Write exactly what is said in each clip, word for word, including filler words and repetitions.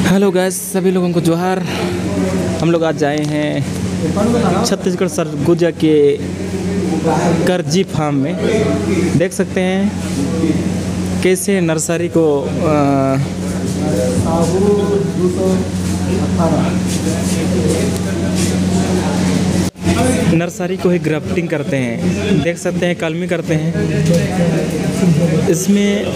Hello guys, सभी लोगों को जोहार। हम लोग आज आए हैं छत्तीसगढ़ सरगुजा के करजी फार्म में। देख सकते हैं कैसे नर्सरी को आ, नर्सरी को ही ग्राफ्टिंग करते हैं। देख सकते हैं कलमी करते हैं। इसमें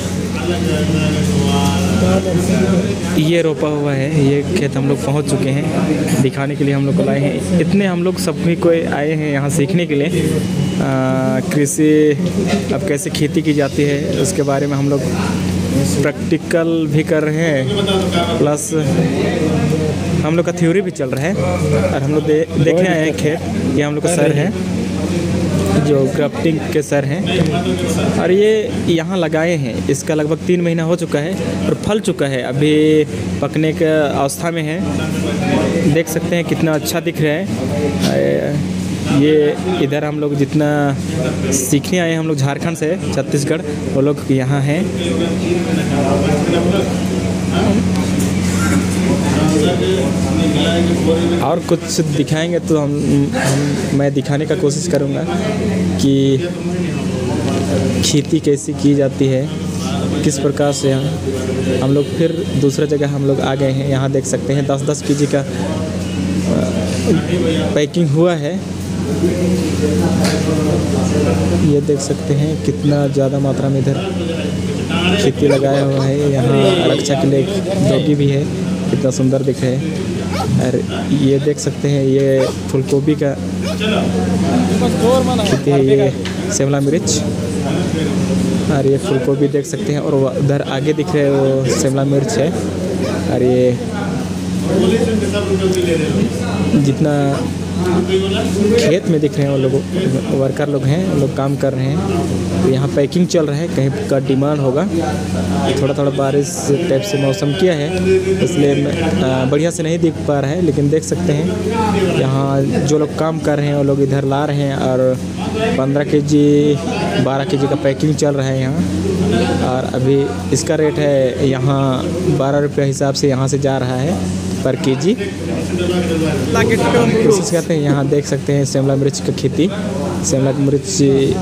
ये रोपा हुआ है। ये खेत हम लोग पहुंच चुके हैं, दिखाने के लिए हम लोग को लाए हैं। इतने हम लोग सभी को आए हैं यहाँ सीखने के लिए कृषि अब कैसे खेती की जाती है उसके बारे में हम लोग प्रैक्टिकल भी कर रहे हैं, प्लस हम लोग का थ्योरी भी चल रहा है। और हम लोग दे, देखने आए हैं खेत। ये हम लोग का सर है जो ग्राफ्टिंग के सर हैं, और ये यहाँ लगाए हैं। इसका लगभग तीन महीना हो चुका है और फल चुका है, अभी पकने के अवस्था में है। देख सकते हैं कितना अच्छा दिख रहा है। ये इधर हम लोग जितना सीखने आए हैं, हम लोग झारखंड से छत्तीसगढ़, वो लोग यहाँ हैं। और कुछ दिखाएंगे तो हम, हम मैं दिखाने का कोशिश करूँगा कि खेती कैसी की जाती है, किस प्रकार से हम हम लोग फिर दूसरा जगह हम लोग आ गए हैं। यहाँ देख सकते हैं दस दस केजी का पैकिंग हुआ है। ये देख सकते हैं कितना ज़्यादा मात्रा में इधर खेती लगाया हुआ है। यहाँ रक्षा के लिए एक डॉगी भी है, कितना सुंदर दिख रहा है। और ये देख सकते हैं ये फूलगोभी का खेती है, ये शिमला मिर्च, और ये फूलगोभी देख सकते हैं। और उधर आगे दिख रहे हैं वो शिमला मिर्च है। और ये जितना खेत में दिख रहे हैं वो लोग वर्कर लोग हैं, वो लोग काम कर रहे हैं। तो यहाँ पैकिंग चल रहा है, कहीं का डिमांड होगा। थोड़ा थोड़ा बारिश टाइप से मौसम किया है, इसलिए बढ़िया से नहीं दिख पा रहा है, लेकिन देख सकते हैं यहाँ जो लोग काम कर रहे हैं वो लोग इधर ला रहे हैं। और पंद्रह के जी बारह के जी का पैकिंग चल रहा है यहाँ। और अभी इसका रेट है यहाँ बारह रुपये हिसाब से यहाँ से जा रहा है पर केजी। कोशिश करते हैं। यहाँ देख सकते हैं शिमला मिर्च का खेती। शिमला मिर्च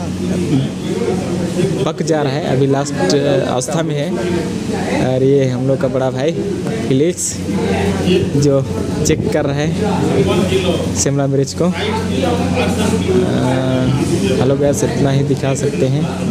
पक जा रहा है, अभी लास्ट अवस्था में है। और ये हम लोग का बड़ा भाई फिलिक्स जो चेक कर रहा है शिमला मिर्च को। हेलो गैस, इतना ही दिखा सकते हैं।